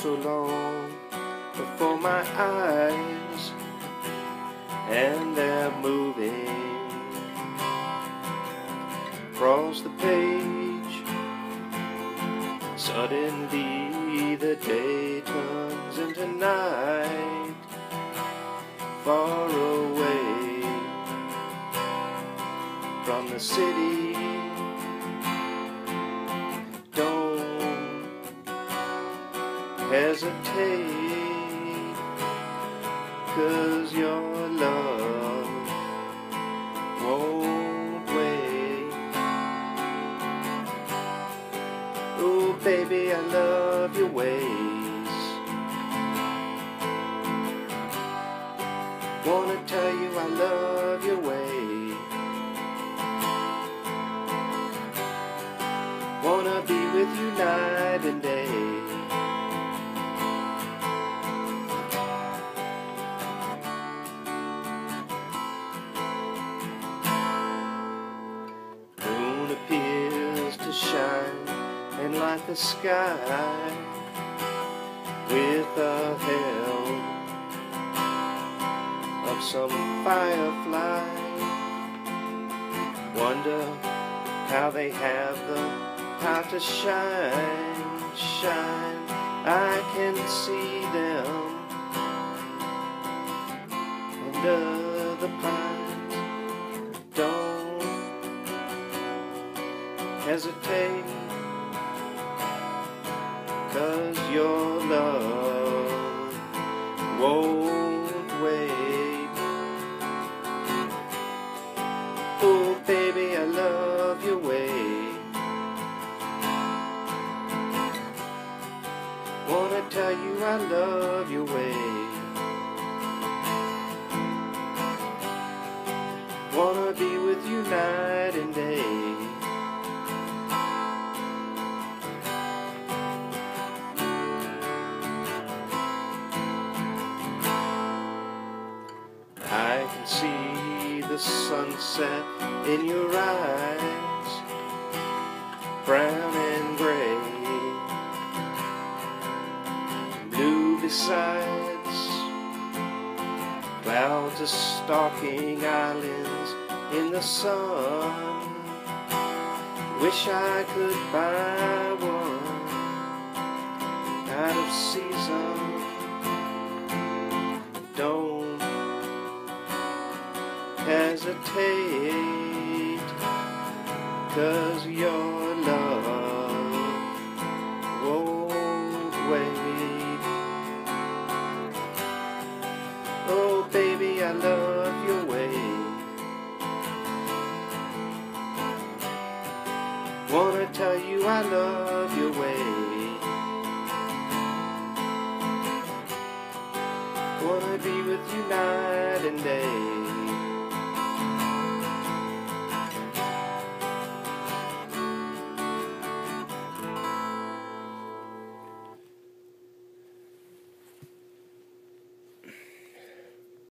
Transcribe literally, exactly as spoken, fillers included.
so long before my eyes, and they're moving across the page. Suddenly the day turns into night, far away from the city. Don't hesitate, 'cause your love won't wait. Oh baby, I love your ways. Wanna tell you I love your way. Wanna be with you night and day. Moon appears to shine and light the sky with the help of some firefly. Wonder how they have the power to shine, shine. I can see them under the pines. Don't hesitate, 'cause your love won't wait. Oh baby, I love your way. Wanna tell you I love your way. Wanna be with you night and day. I can see the sunset in your eyes, brown and gray, blue besides. Clouds are stalking islands in the sun. Wish I could buy one out of season. Don't hesitate, 'cause your love won't wait. Oh baby, I love your way. Wanna tell you I love your way. Wanna be with you night and day.